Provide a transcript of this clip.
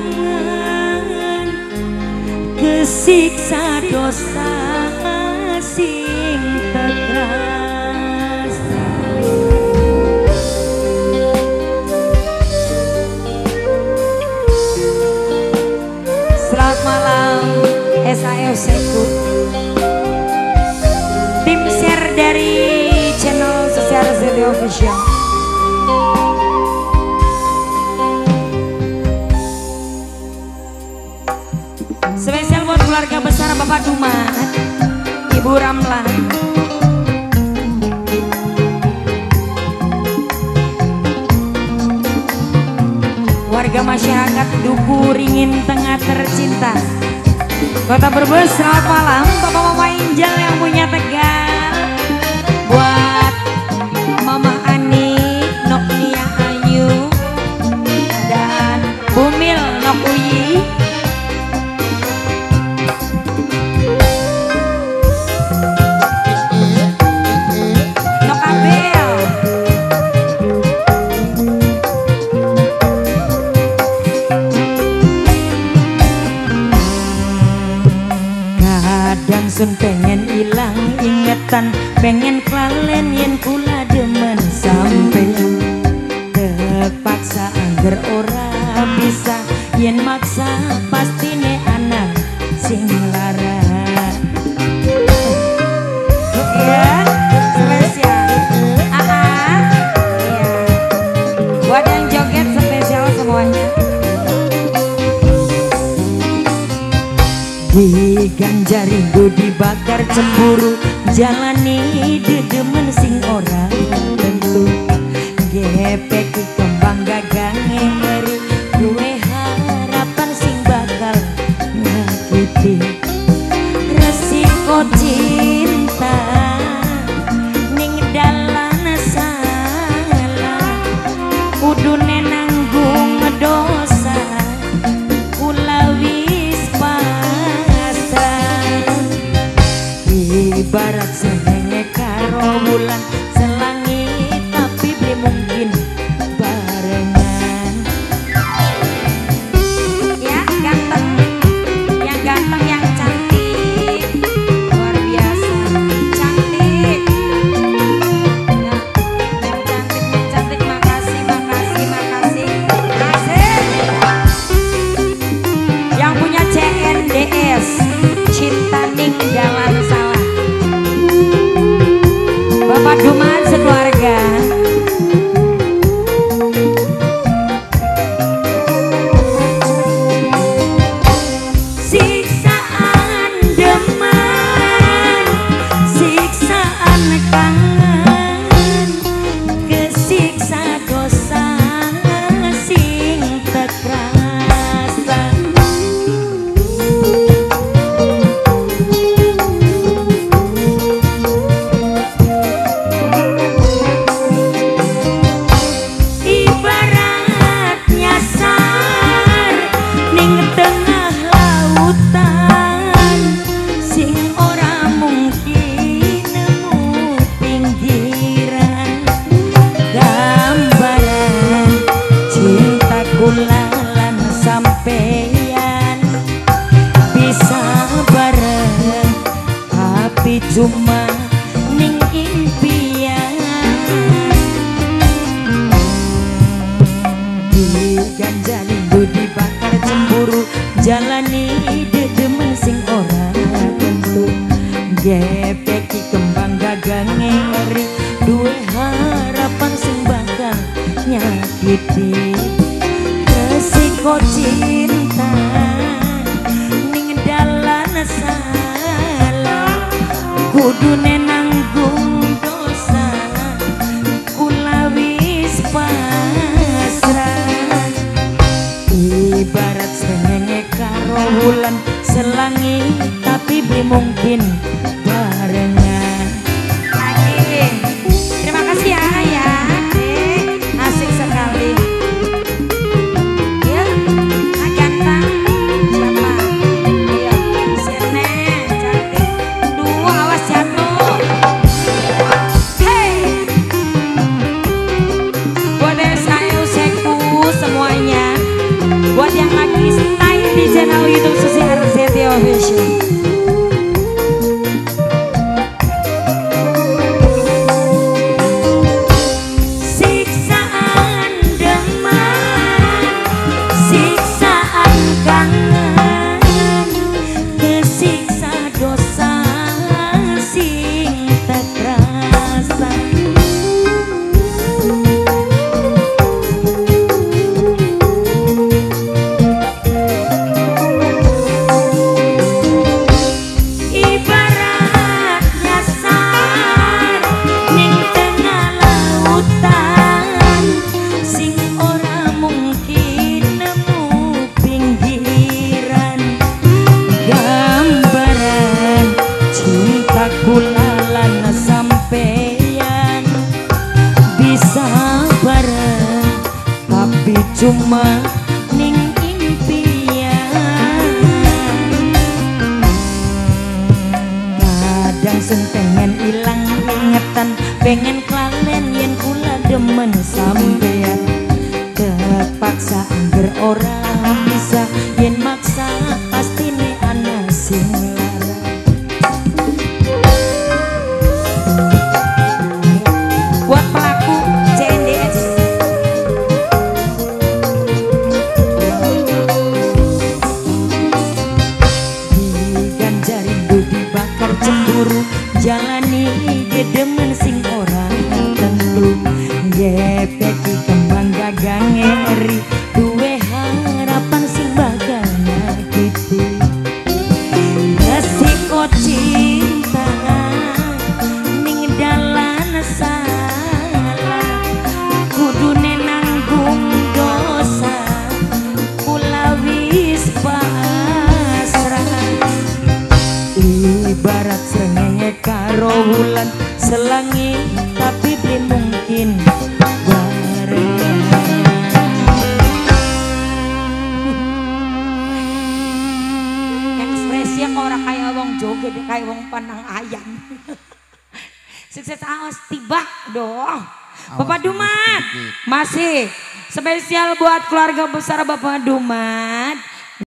kesiksa dosa sing tegas. Selamat malam SAFC Ku, tim share dari channel Sosial City Official. Spesial buat keluarga besar Bapak Duman, Ibu Ramlan, warga masyarakat Duku Ringin Tengah tercinta Kota Brebes. Selamat malam Bapak Mama Injal yang punya Tegal, buat Mama Ani, Noknia Ayu, dan Bumil Nokuyi. Sun pengen ilang ingetan, pengen klalen yen kula demen sampai terpaksa angger ora bisa, yen maksa pasti ne anak sing lara. Ya, spesial. Iya. Buat yang joget spesial semuanya. Diganjar rindu dibakar cemburu, jalani dedemen sing ora tentu, gepek kembang gagang ngeri, duwe harapan sing bakal nyakiti. Resiko cinta ning dalan salah, kudune nanggung dosa, kula wis ibarat sehenge karo bulan selangi, tapi belum mungkin barengan. Ya ganteng, yang ganteng yang cantik, luar biasa cantik. Ya, yang cantik, makasih, makasih, makasih. Asik. Yang punya CNDS, cinta ning jalan salah. Bapak Duman sekeluarga. Siksaan deman, siksaan kangen, kesiksa dosa sing tekrasa. Lalan sampeyan bisa bareng, tapi cuma ning impian. Diganjar rindu dibakar cemburu, jalani dedemen sing ora tentu, gepeki kembang gagang ngeri, duwe harapan sing bakal nyakiti. Resiko cinta ning dalan salah, kudune nanggung dosa, kula wis pasrah. Ibarat srengenge karo wulan selangi, tapi belum mungkin barengan. Terima kasih ya ayah, asik sekali. Buat yang lagi cuma ning impian. Kadang sentengan ilang ingetan, pengen klalen yen kula demen sampean. Terpaksa angger ora bisa, yen maksa pastine ana sing larang. Buat pelaku CNDS. Diganjar rindu dibakar cemburu, jalani gedemen sing orang tentu. Gepeki kembang gagang eri, duwe harapan sing bakal nyakiti. Resiko cinta ning dalan salah, kudune nanggung dosa, kula wis pasrah. Ibarat srengenge karo wulan, selangi tapi belum mungkin barengan. Ekspresi ora kaya wong joget, kaya wong panang ayam. Sukses aos tiba dong. Bapak Dumat masih spesial buat keluarga besar Bapak Dumat.